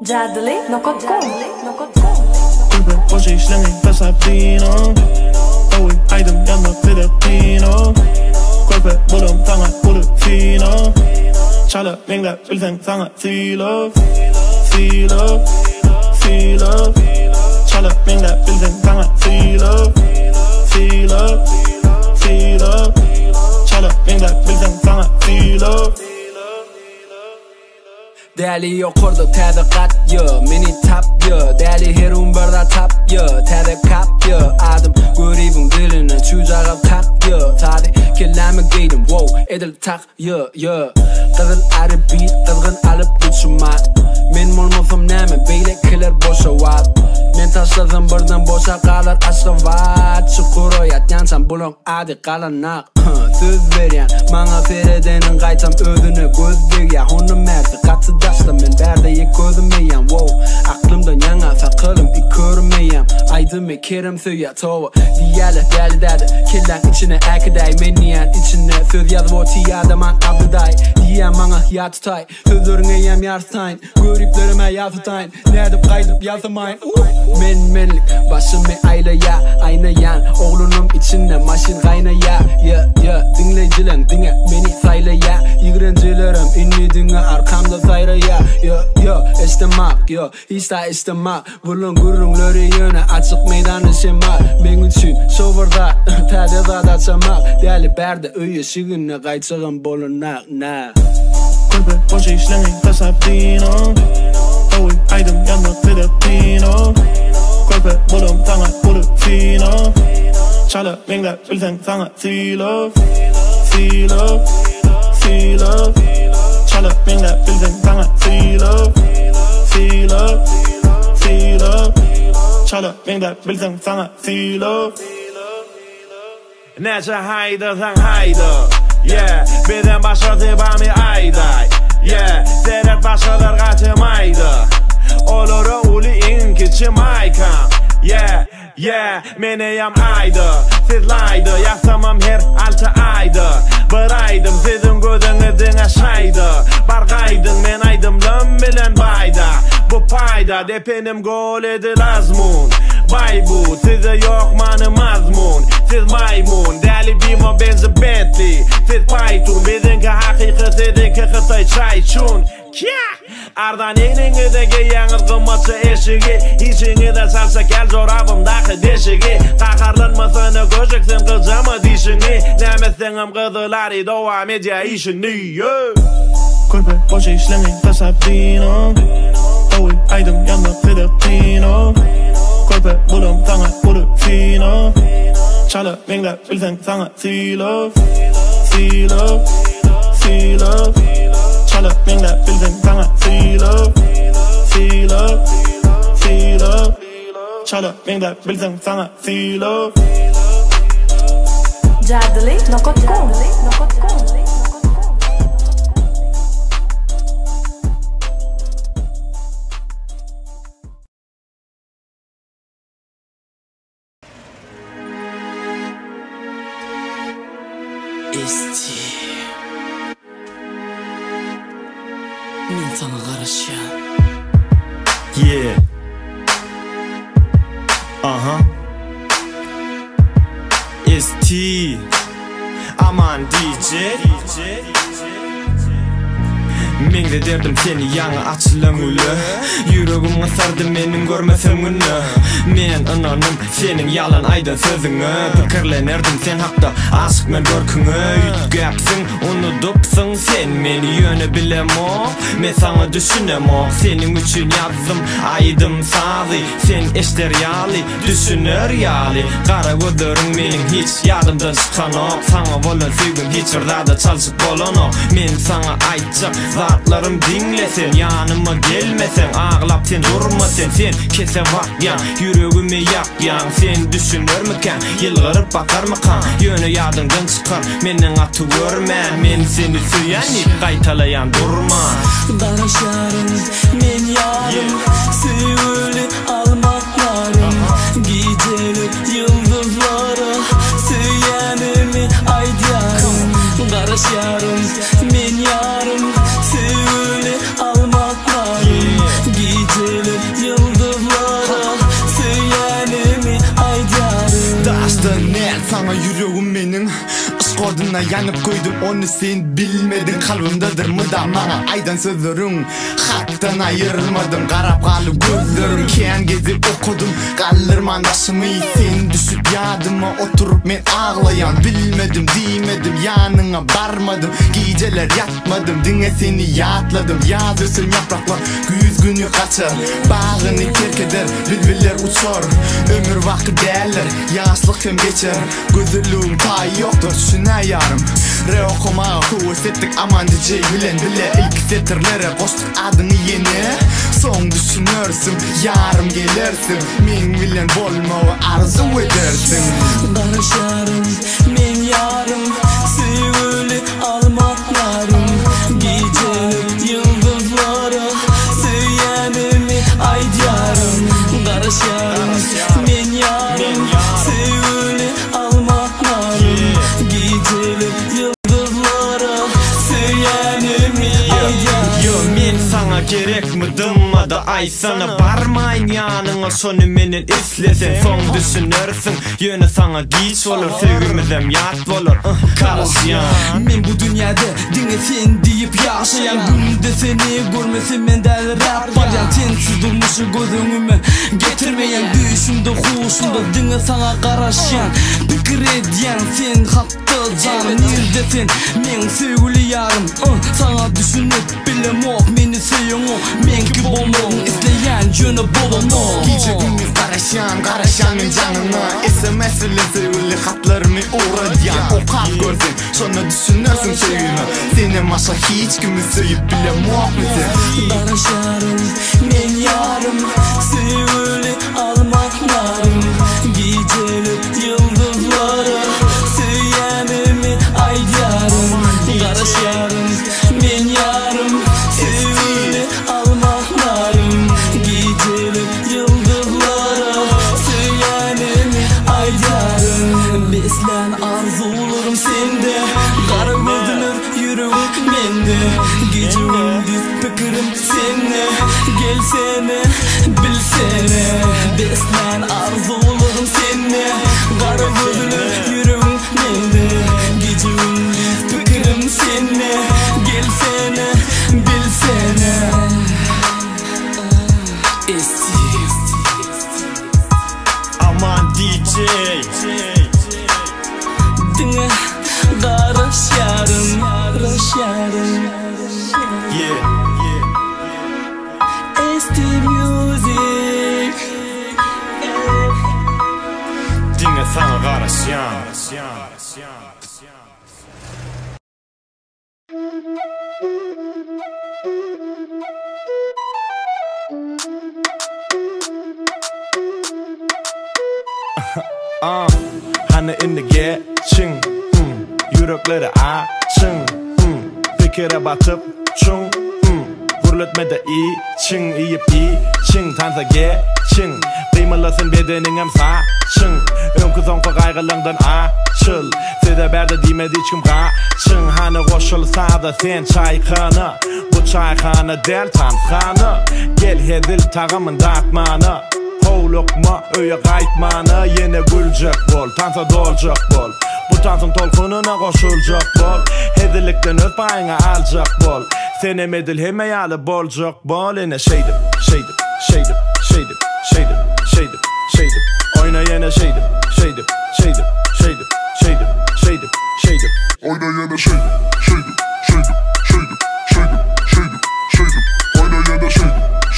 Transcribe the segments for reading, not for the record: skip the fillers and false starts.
Jadeli.com Kulpe boşa işlemeyin tasabdino Oy aydım yanma Filipino Kulpe bulum tanga bulu fino Çala mengla bilsen sana filo Filo Filo Çala mengla bilsen sana filo Filo Filo Çala mengla bilsen sana filo Deli yokurdu tədə qat yo, meni tap yo. Deli her umberda tap yo, tədə kap yo. Adım görübün dilini, çucağım kap yo. Tadı kelime giydim, wow, edil tak yo, yo. Qızıl arı beat, qızgın alıp uçuma. Men molmosam näme, beyle keler boşa vat. Men taşladım birden boşa qalır aşkı vat. Çukuro yatyansam bulun adi qalanak. Söz beryan, mana seredenin qaytam özünü gözdeg ya. Onu mersi qatı daşta men berdeye gözümeyem. Wow, aklımdan yana sakılım körmeyem. Aydıme kerim söya tova diyale deli dedi. Killan içine akiday meniyen içine söz yazıp o tiyadaman abduday. Diyem mana ya tutay, sözlerine yem yarsayn. Görüplerime yazıtayın, nedip kaydıp yazımayın. Menlik başımı ayla ya, ayna yan. Oğlunum içinde maşin kayna ya. Ya dinleyicilen dinle beni sayla ya. İğrencilerim inni dinle arkamda sayra ya. Ya istemak ya hiç da istemak. Bulun gurrunları yöne açık meydanı şema. Men üçün sovarda tədə zada çamak. Deli berde öye şiğine qayçığın bolunak na. Kulpe boşa işlemeyin tasabdino Oy aydım yanma Filipino Kulpe bulum tanga bulu fino Çala mengla bilsen sana filo Filo Filo Çala mengla bilsen sana filo Filo Filo Çala mengla bilsen sana filo Nece haydi sen haydi Yeah, birden başladı bami ayday Yeah, seyret başkalar kaçımaydı Oluru ulu inkiçi maykam Yeah, yeah, meneyem aydı Sizlaydı, yasamam her 6 aydı Bir aydım sizin gözünüzün aşaydı Bargaydın men aydımlım bilen bayda Bu payda depenim gol edil azmun Bay bu, size yok manı mazmun Siz maymun, deli bimo benzi Bentley Siz paytun, bizimki hakiki sizinki kıtay çayçun Ardan elinizdeki yalnız kımmatçı eşigi İçinize salsa gel zorabımdaki deşigi Kakarlanmasını gözüksen kılcamı dişini Nemessenim kızılari devam edya işini Kulpe boşa işlemeyin tasabdino Oy aydım yanma Filipino Kulpe bulum tanga bulu fino Çala mengla bilsen sana filo Filo Filo Çala mengla bilsen sana filo Filo Filo Çala mengla bilsen sana filo Jadeli.com Men sana karışan Yeah ST Aman DJ Men de derdim seni yana açılan ulu Yüreğim ısardı menin görmesem günü Men ananım senin yalan aydan sözünü Pikirlenerdim sen hakta aşık men görkünü Ütgäpsin unudupsun sen meni yöne bilemo Men sana düşünemo Senin üçün yazdım aydım sazı Sen eşler yali düşünür yali Kara gözlerin menin hiç yadımdan çıkan ok Sana bolan süygün hiç ırdada çalışıp bolan ok Men sana aytacak Zatlarım dinlesen yanıma gelmesen Ağlap sen durma sen kese vakyan Yüreğimi yakyan sen düşünür müken Yılgırıp bakar mıkan Yönü yadından çıkar Menden atı görme Men seni süyenip kaytalayan durma Barışarım men yarım Süyülü almaklarım Gecelik yıldızlara Süyenimi aydyarım Barışarım men yarım Süyülü almaklarım sana yanıp koydum, onu sen bilmedin. Kalbimdedir mıda bana aydan sözlerin, hattan ayırmadım. Karap kalıp gözlerim, keyan gezip okudum. Kaldırman taşımı sen düşüp yadıma oturup men ağlayan. Bilmedim demedim, yanına barmadım. Geceler yatmadım, dine seni yatladım. Yazırsın yapraklar güz günü kaçar, bağını terk eder, bülbüller uçar. Ömür vakti derler, yaşlık hem geçer. Gözlüğüm payı yoktur şuna yarım. Re okuma kuvvet ettik aman diyeceği bilen bile. İlk setirlere koştuk adını yeni. Son düşünürsün, yarım gelirsin. Men bilen bolmağı arzu edersin. Karışarım, men yarım, sevgili almaklarım. Geceler yıldızlara, söylenimi aydyarım. Karışarım, men yarım, sevgili almaklarım. Geceler yıldızlara, söylenimi aydyarım. Yo men sana gerek mi dımmadı ay sana barmayın yanına sonu menen islesen. Son düşünürsün yönü sana giç olur, sevgimizem yat olur karışyan. Men bu dünyada dine sen deyip yaşayan, günde seni görmesem men del rap baryan. Sensiz durmuşu gözümüme getirmeyen, düşümde huşumda dine sana karışan. Fikir ediyen sen hatta canım, neredesin men sevgili yarım. Sana düşünüp bilem ok meni seviyorum, men gibi olmam izleyen yönü bolamam. Gece gündüz karışan men canına. SMS'le sevgili hatlarımı uğrayan. O kalp görsün, sonra düşünürsün sevgimi. Senin başka hiç kimi sevip bilem ok bizi. Karışarım, men yarım, sevgili almaklarım. Geceler yıldızlara, söylenimi aydyarım. Karışarım, men yarım, sevgili almaklarım. Geceler yıldızlara, söylenimi aydyarım. Beslen arzulurum sende, kara gözünür yüreğim mende. Gece gündüz fikrim sende, gelsene bilsene. Beslen arzulurum sende, kara gözünür yüreğim mende. Gece gündüz fikrim sende, gelsene bilsene. Aman DJ Dine karışarım, yeah. ST Music. Dine sana karışyan. Hani inni geçin, yürekleri açın, fikire batıp çun, gurletmede için, iyip için, tansa geçin. Kıymalasın bedeningem saçın, önkü zonka kaygılığından açıl. Size berdi demedi hiç kim kaçın. Hani koşulsa da sen çaykanı, bu çaykanı del tanskanı. Gel hedil tağımın dağıtmanı, lokma öye kaytmanı. Yine gülecek bol, tansa dolacak bol. Bu tansın tolkununa koşulacak bol. Hedilikten öp payına alacak bol. Senem edil hemeyalı bolacak bol. Yine şeydim oyna yine şeydim oyna yine şeydim oyna yine şeydim.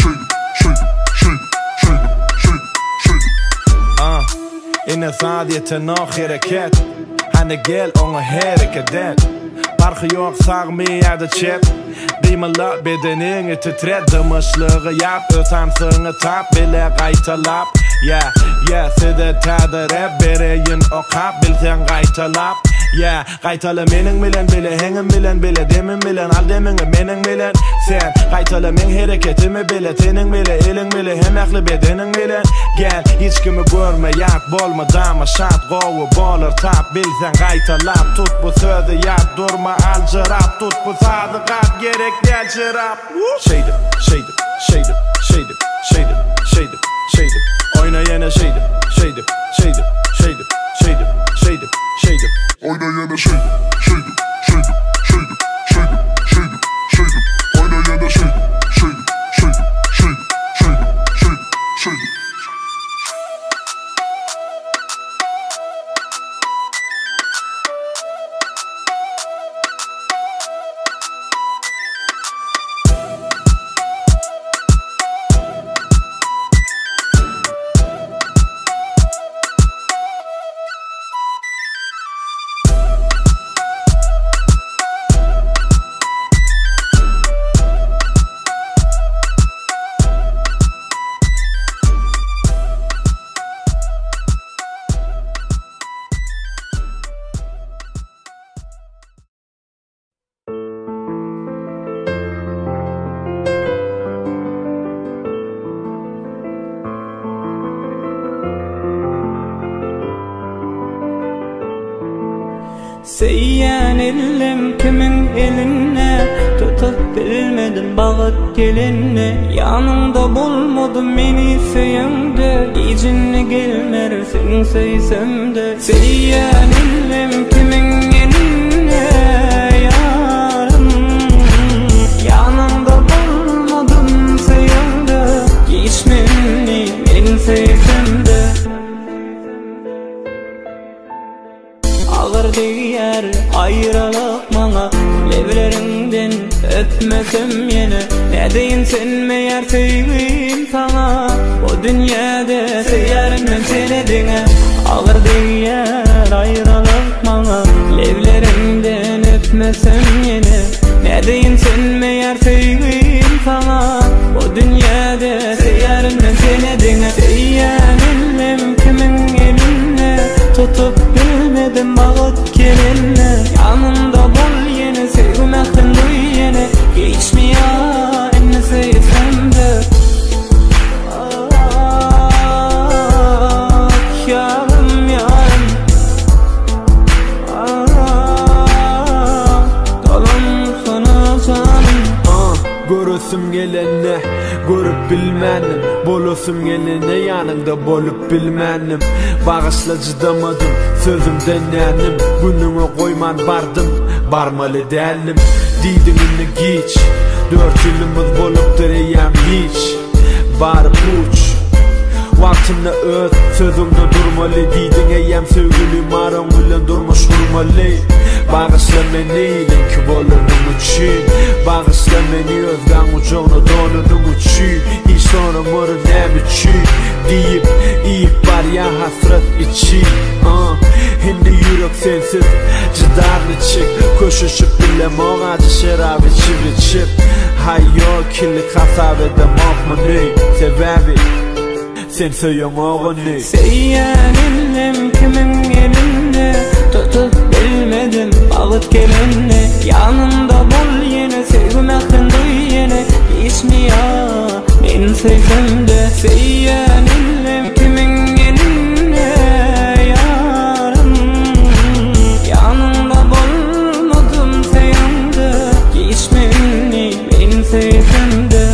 Yine sadiyete no hareket, hani gel ona hareket et. Farkı yok sağmayada çet, kıymalı bedenini titret. Dımışlığı yap, ötansını tap, bile kaytalap. Yeah, size tadır hep bereyin o kap, bilsen kaytalap. Yeah, kaytalı menin bilen bile, hengin bilen bile, demin bilen, al demini menin bilen. Sen kaytalı men hareketimi bile, tenin bile, elin bile, hem aklı bedenin bilen. Gel, hiç kimi görme, yak bolma, dama şat, govu, bolur, tap, bilsen kaytalap. Tut bu sözü yat, durma, al cırap, tut bu sadıkat, gerek del cırap. Şeydim, oyna yine şeydim. oyna yana şeydim, şeydim, şeydim, şeydim, şeydim, şeydim, şeydim, oyna yana şeydim, şeydim, şeydim, şeydim, şeydim, şeydim, şeydim. Seyyan elim kimin eline, tutup bilmedim bağıt geline. Yanımda bulmadım beni söyemde, izinli gelmer sen seysem. Seyyan elim kimin eline yarım, yanımda bulmadım söyemde, geçmeni beni seysem de. Ağır değer ayrılık bana, levlerinden öpmesem yine. Ne deyin sen meğer sevgim sana, o dünyada seyerim ben seni dine. Ağır değer ayrılık bana, levlerinden öpmesem yine. Ne deyin sen meğer sevgim sana, o dünyada seyerim ben seni dine. Seyyan elim kimin eline, tutup bilmedim bağıt gelinle. Yanımda bol yine, sevmekten duy yine. Geçmiyor enne sevsem de. Yarım yarım, dolan sana canım. Görüsüm gelene, görüp bilmenim. Bolusum gelene, yanında bolup bilmenim. Bağışla cıdamadım, sözümden nenim. Günüme koyman bardım, barmalı değilim. Didimini geç, 4 yılımız bolup direyem hiç. Barıp uç, vaktimde öt, sözümde durmalı. Didin eyem sevgilim, aram bilen durmuş durmalı. Bağışla beni, ki bolurum için. Bağışla beni, özgan ucağına donudum için. Hiç sonra mırı ne biçim deyip, iyip var ya hasret içi. Hindi yürek sensiz, cıdarlı çık. Koşuşup bilem o acı şerab içip içip. Hayyo kirli kasabede mahmuni. Sebebi sen söyleyen oğunu. Seyyan elim kimin elinde, tutup bilmedim bağıt gelinle. Yanımda bol yine, sevmekten duy yine. Geçmiyor ben sevsem de. Seyyan elim kimin eline yarım, yanımda bulmadım seyimde. Geçmeni ben sevsem de.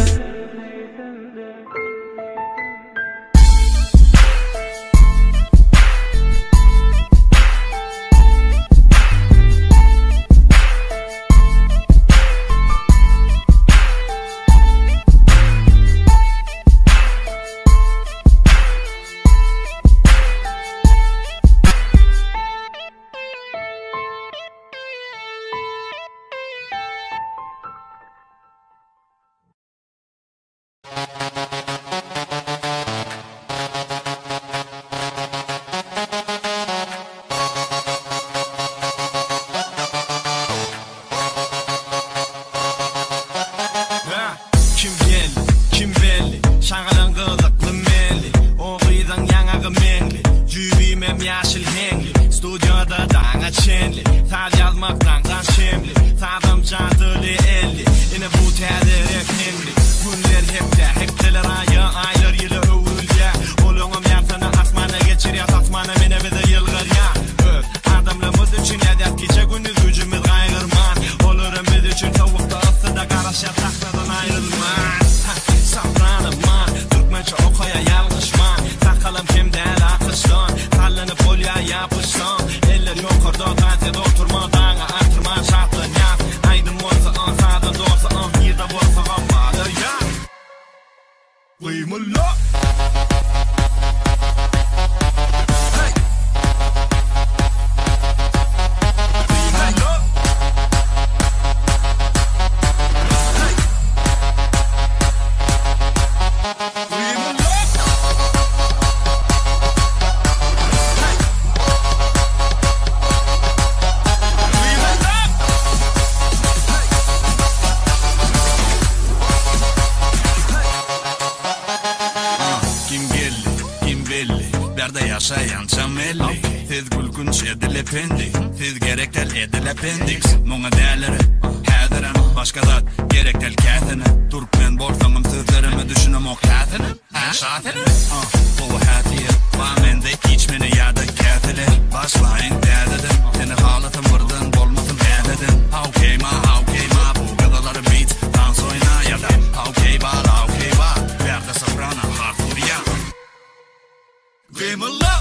Yapışsan, eller yukarıda Kıyımla yaşayan çamelli Siz kulkun şedile pendi Siz gerektel edile pendik Muna değerleri Hediren başka zat gerektel kâthine Turkmen borsanım sözlerimi düşünüm o kâthine Şâthine Bu hâthiyet Vâmende içmeni yada kâthile Başlayın dâdedim Seni halatım vırdın bolmasın dâdedim Havkeyma bu gadaları beat Dans oyna ya da Havkeyba Verde soprana harfuriya Kıyımla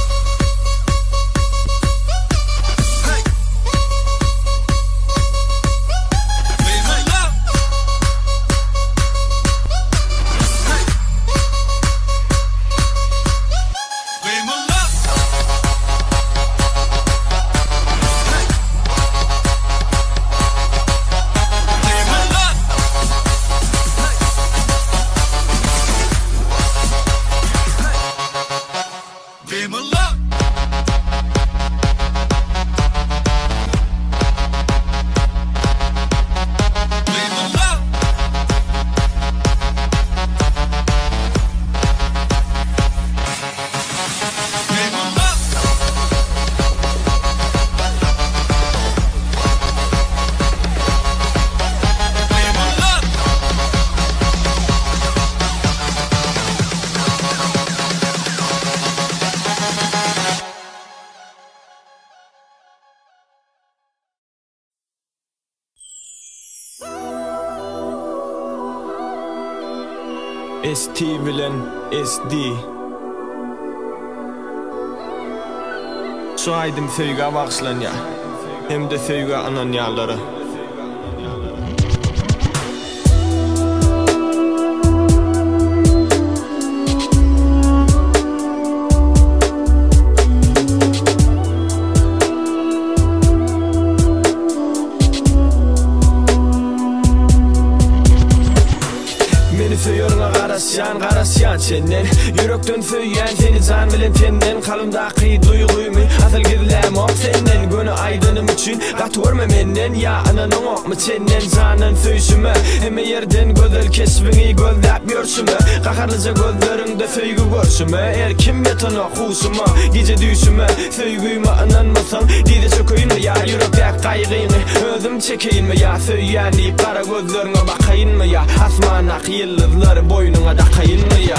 ST bilen SD Şu aydım söýge bagşlanja hem de söýge ananýalary Qarasyan senden Yürekten söyleyen seni can bilen tenden Kalımdaki duyguymu asıl gizlem ok senden Gönü aydınım için kat görme menden Ya ananın ok mu senden canın söysümü Heme yerden gözel kesbini gözlap görsümü Kakarlıca gözlerinde söygü görsümü Erkim yetan okusumü Gece düysümü söygüymü ananmasan Dize söküyün mü ya yürekdek kaygıyını Özüm çekeyim mi ya söyleyen deyip kara gözlerine bakayın mı ya Asmanak yıldızları boynuna dakayın mı ya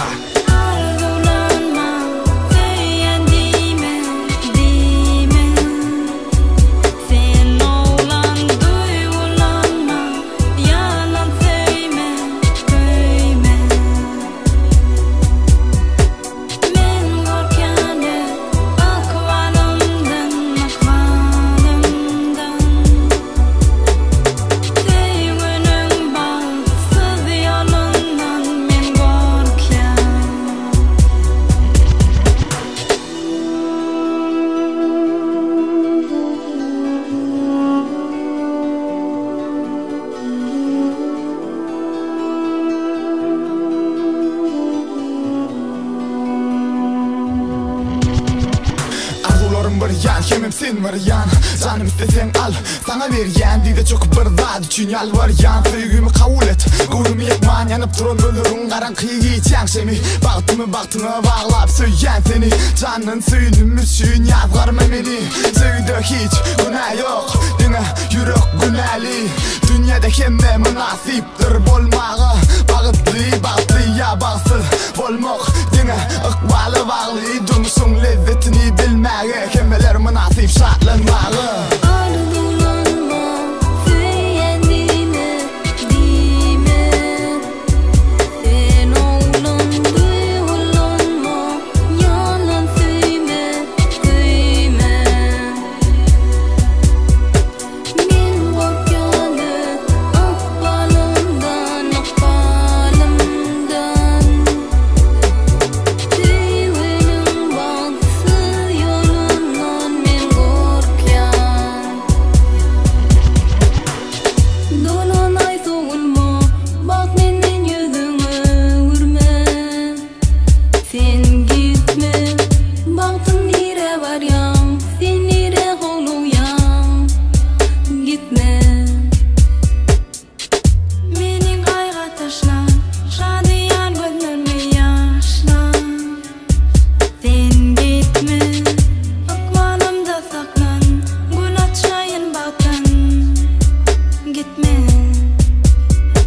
Kemim sen var yan Canım istesen al Sana vergen Dide çok bir zat üçün yalvaryan Söygümü kabul et Gurumi yakman yanıp duran ölürün Qarankıyı geçen şemi Baktımı bağlap söygen seni Canın söylüm üçün yazgarma beni Söydü hiç günah yok Dine yürek günahli Dünyada kemme münasiptir bolmağı Bağıtlı ya bağsız bolmak Dine ıkbalı bağlı Durmuşsun lezzetini bilmeğe Kemmeler münasip şartlanmağı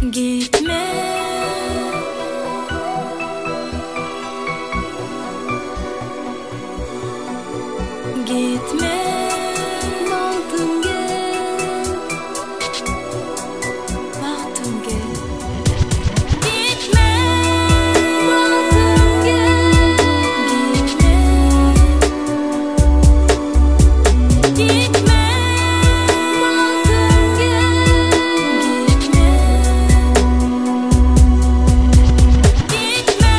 Gitme Gitme Baktım gel Baktım gel Gitme Baktım gel Gitme Gitme Baktım gel Gitme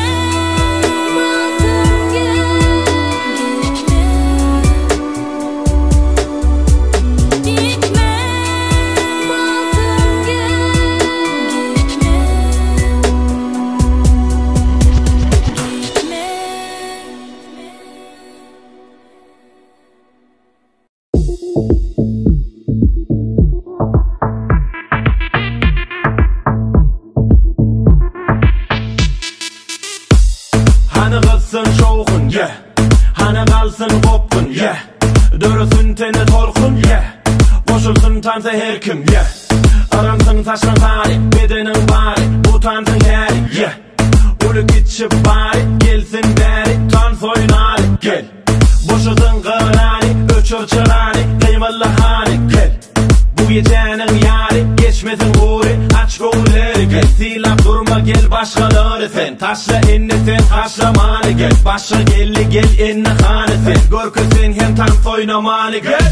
Hani kızsın şoğun, yeah. Hani kalsın kopkun, yeah. Dörüsün teni tolkun, yeah. Koşulsun tansa her kim, yeah. Aransın taşlan tarih, bedenin bari. Bu tansın heri, yeah. Ulu gitşip bari, gelsin beri. Tans oynari, gel. Boşudun kırani, öçür çırani. Kıymalı hani, gel. Bu gecenin yari, geçmesin guri. Aç golleri, gel. Silap durma, gel başkaları sen. Taşla enne sen, taşlamanı gel. Başa gelli, gel enne hanı sen. Görkü sen hem tans oynamanı gel.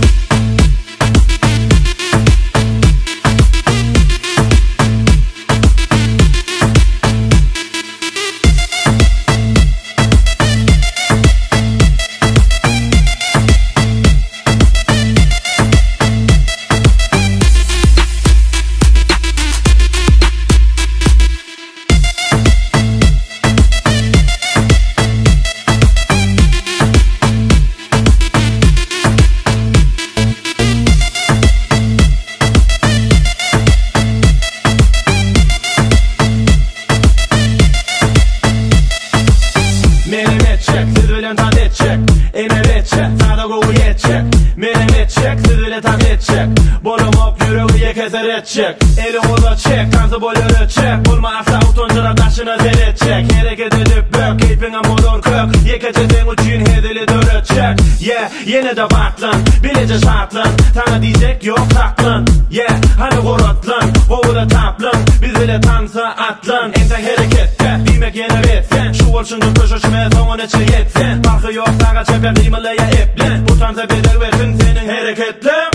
Eli ola çek, kansı boyları çek. Olmazsa utoncular taşına zerecek. Hareket edip bök, keyfine motor kök. Yekeceğin uçun hedeli dörrecek. Yeah, yine de baklan, bilece şartlan. Sana diyecek yok saklan. Yeah, hani korotlan, kovula taplan. Biz ile tansa atlan. Enten harekette, bilmek yine bitsen. Şu olşundur köşüşme son içe yetsen. Farkı yok sağa çeper kıymalaya eplen. Bu tansa bedel versin senin hareketlen.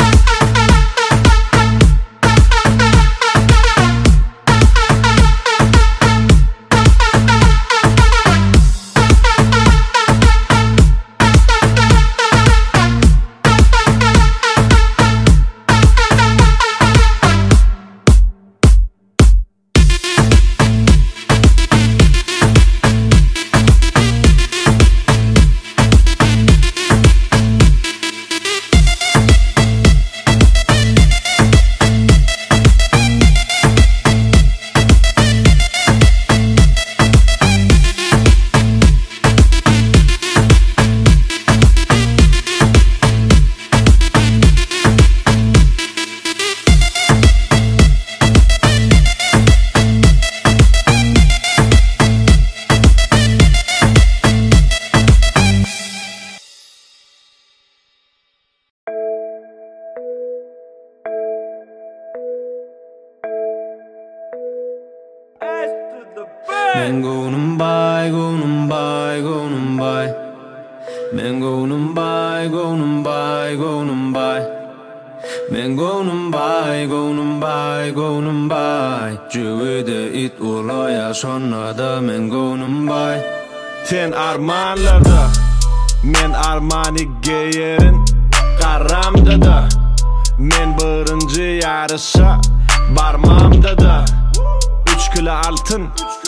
Men gonum by, gonum by, gonum by. Men gonum by, gonum by, gonum by. Men gonum by, gonum by, gonum by. Cüvede it olaya sonra da men gonum by. Sen armanlarda, men armani geyerin karamda da. Men birinci yarışa barmamda da. 3 kilo altın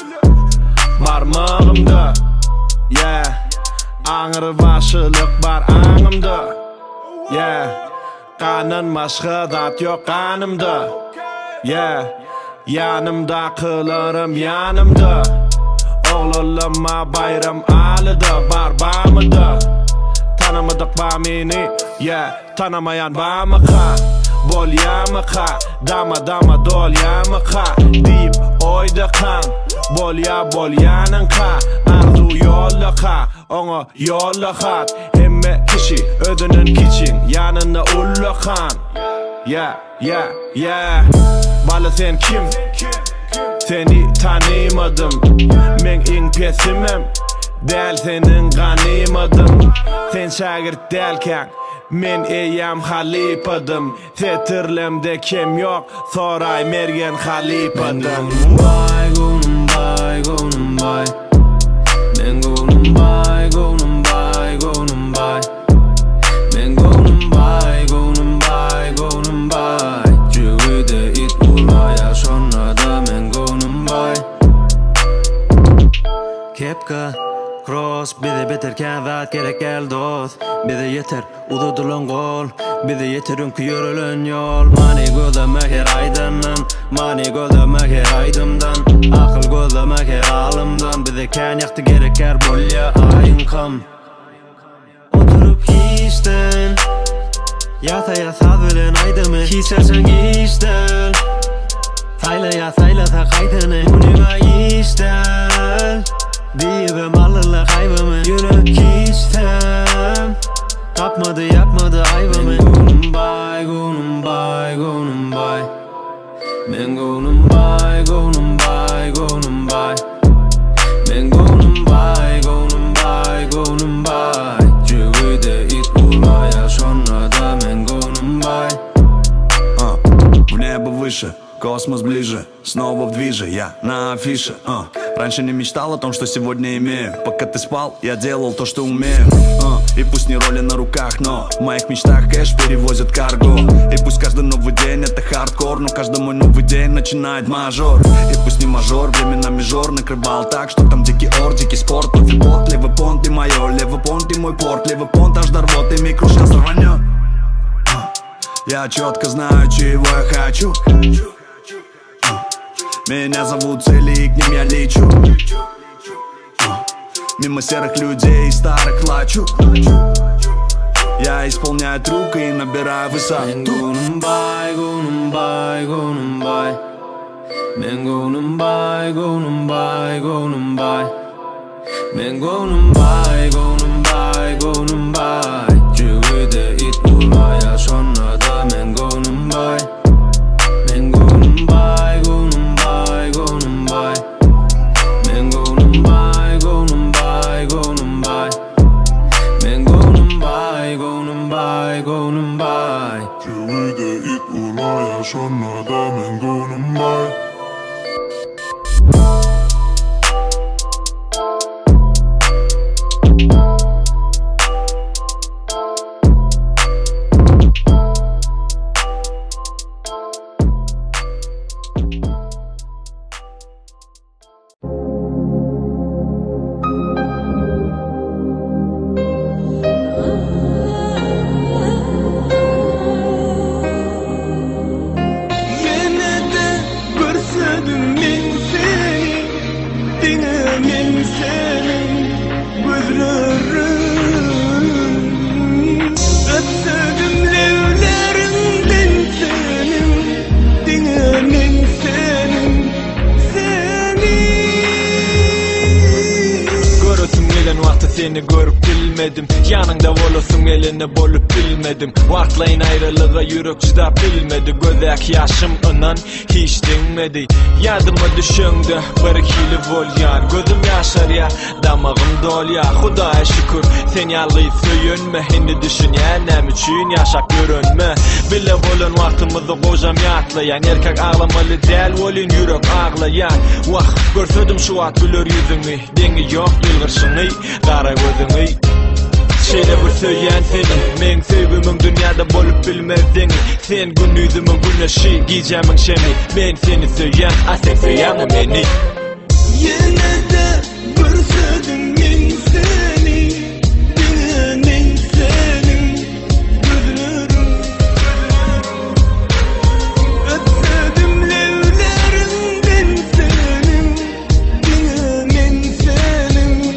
barmağımda, yeah. Ağır başılık var anımda, yeah. Kanın başka zat yok kanımda, yeah. Yanımda kılarım yanımda. Oğluma bayram alıda barbamıda. Tanımadık bamini, yeah. Tanımayan bamıka. bolyamıqa dama dolyamıqa deyip oydakan bolyanınqa arzu yollaqa ona yollaqat hemme kişi ödünün kiçin yanına ullaqan ya bala sen kim seni tanımadım men in pesimem del senin ganimadım sen şagirt delken men eyam halipadım setirlemde kim yok soray mergen halipadım gonum bay men gonum bay men gonum bay cüvide it bulmaya sonra da men gonum bay kepka cross bize beterken vaat gerek gel dost bize yeter ududulan gol bize yeterin ki yürülen yol mani gözlemek her aydanın mani gözlemek her aydımdan akıl gözlemek her alımdan bize ken yaktı gerek her bolya ayın kam oturup hiçten yata bilen aydımı hiçersen iştel sayla ta kaydını unima iştel diyebem alırla kaybımı yürek istem yapmadı ayvamı gonum bay men gonum bay men gonum bay cüvide it bulmaya sonra da men gonum bay в небо выше космос ближе, снова в движе, я на афише. Раньше не мечтал о том, что сегодня имею. Пока ты спал, я делал то, что умею. И пусть не роли на руках, но в моих мечтах кэш перевозят карго. И пусть каждый новый день это хардкор, но каждый мой новый день начинает мажор. И пусть не мажор, временами жор накрывал так, что там дикий ор, дикий спорт. Профи бот, левый понт, ты моё, левый понт, ты мой порт, левый понт аж до рвоты, микро сейчас рванет. Я четко знаю, чего я хочу. Меня зовут цели, и к ним я лечу. Мимо серых людей и старых лачу. Я исполняю трюк и набираю высоту. Men gonum bay men gonum bay cüvide it bulmaya sonra da men gonum bay men gonum bay men gonum bay cüvide it bulmaya sonra da men gonum bay seni görüp bilmedim. Yanında olasın eline bolup bilmedim. Vartlayın ayrılığa yürek çidap bilmedi. Gözek yaşım inan hiç dinmedi. Yadıma düşündü bir kili volyan. Gözüm yaşar ya damağım dol ya. Hudaya şükür sen yalıyı söyünme. Hindi düşünyenem için yaşak görünme. Bile bolun vaktimizi kocam yatlayan. Erkek ağlamalı del volun yürek ağlayan. Vah görsödüm şu at gülür yüzünü. Dengi yok yılgırşını kara gözünü. Şeyle bir söyleyen senin. Men sevgimin dünyada bolup bilmezdin. Sen gün yüzümün güneşi giyeceğimin şemi. Ben seni söyleyen sen söyleyen o beni. Yine de görsödüm men seni. Dinlenin senin gözlerim. Öpsödüm levlerinden senin. Dinlenin senin.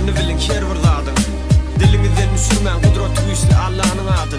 Barını bilin her bir zadın Dilinizden düşürmän kudret güýçli Allah'ın adın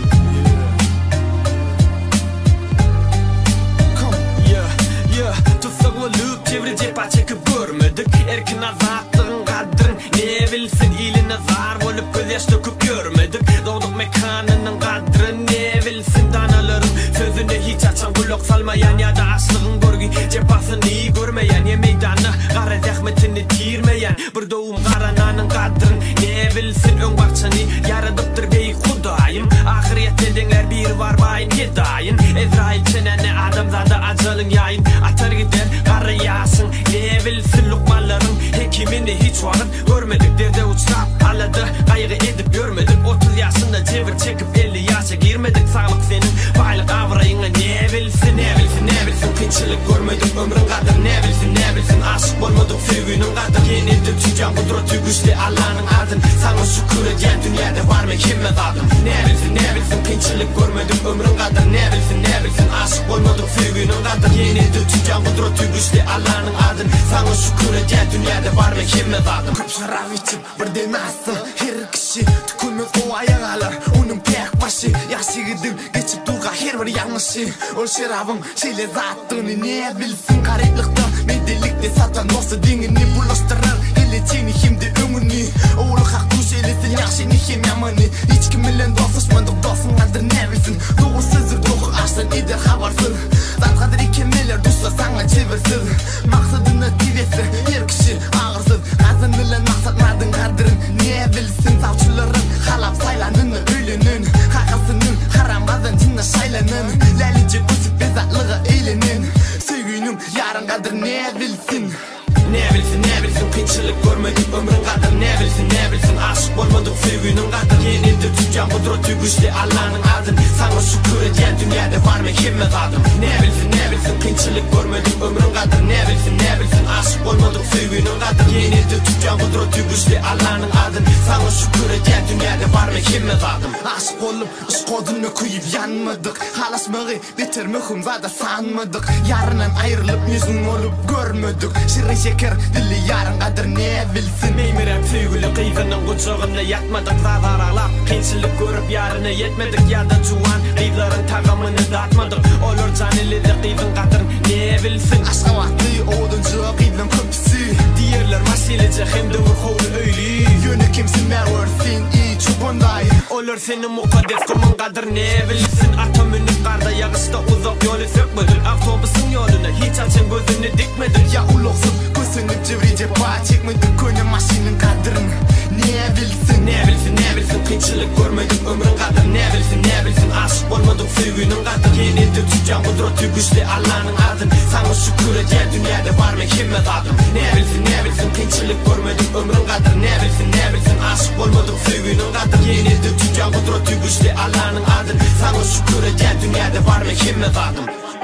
Tutsak olup çevre cepa çekip görmedik Erkin azatlığın kadrın ne bilsin iline zar olup göz yaş döküp görmedik Doğduk mekanının kadrın ne bilsin danaların Sözüne hiç açan kulak salmayan ya da aslığın görgü Cepasını iyi görmeyen ya meydana kara zahmetini tirmeyen Bir doğum karananın kadrın ne bilsin ön bahçani yaradıptır bey kudayım Ahirette denler bir var bayın yedayın Ezrail çenene adamzada acalın yayın Atar gider kara yağsın ne bilsin lukmaların Hekimini hiç vakit görmedik derde uçrap aladı kaygı edip görmedik 30 yaşında çevir çekip 50 yaşa girmedik Sağlık senin baylık avrayına ne bilsin ne bilsin ne bilsin Kınçılık görmedik ömrün kadar ne bilsin Aşık olmadık sevginin kadar Yenildik tüken kudreti güçlü Allah'ın adın Sana şükür eden dünyada var mı kimmez adım Ne bilsin kınçılık görmedik ömrün kadar ne bilsin Aşık olmadık sevginin kadar Yenildik tüken kudreti güçlü Allah'ın adın Sana şükür eden dünyada var mı kimmez adım Köp şarap içip bir demezsin her kişi Tükünmez o ayağı alır onun pek başı Yaşı gidip geçip durga her bir yanlışı O şarabın şeyle zattığını ne bilsin Gariplikte medelikte satan nasıl dingini bulaştırır Geleceğini şimdi ömrünü Oğlu hak kuş eylesin yaşını hem yamanı Hiç kiminle dostuşmadık dostun adır ne bilsin Doğru sözür doğru açtan eder habersız Zat kadar ikemeler dostlar sana çevirsiz Maksadını divesi her kişi ağırsız Kazanılan maksatmadın kadrin ne bilsin Savçıların halap saylanını ölünün Kakasının haram kazancına şaylanın Lalice kusip bezatlığa eğlenin Sevginin yarın kadar ne bilsin Ne bilsin kınçılık görmedik ömrün kadar Ne bilsin aşık olmadık sevginin kadar Yenildi tüken kudreti güçlü Allah'ın adın Sana şükür eden dünyada var mı kimmez adım Ne bilsin kınçılık görmedik ömrün kadar Ne bilsin aşık olmadık sevginin kadar Yenildi tüken kudreti güçlü Allah'ın adın Sana şükür eden dünyada var mı kimmez adım Aşık olup ışık odunu kuyup yanmadık Halaşmağı bitirmeküm zada sanmadık Yarından ayrılıp yüzün olup görmedik Şirin şeker dili yarın kadar ne bilsin Meymirem sevgili kıyğının kucağında yatmadık Zadar ağlar kınçılık görüp yarına yetmedik Ya da juan kıyıların tagamını dağıtmadık Olur canili de kıyğın kadın ne bilsin Aşka vakti oduncu kıyıdan köpüsü Diyerler masilece hem de vurhoğlu öylü Yönü kimsin merversin iyi çubanday Olur senin mukaddes kumun kadar ne bilsin Atomünün karda yağışta uzak yolu sökmedik Avtobusun yoluna hiç açın gözünü dikmedik Ya uluksuz gözünüp cevri cepa çekmedik Köyne maşinin kadrını ne bilsin Ne bilsin kınçılık görmedik ömrün kadar Ne bilsin aşık olmadık sevginin kadar Yenildi tüken kudreti güçlü Allah'ın adın Sana şükür eden dünyada var mı kimmez adım Ne bilsin kınçılık görmedik ömrün kadar Ne bilsin aşık olmadık sevginin kadar Yenildi tüken kudreti güçlü Allah'ın adın Sana şükür eden dünyada var mı kimmez adım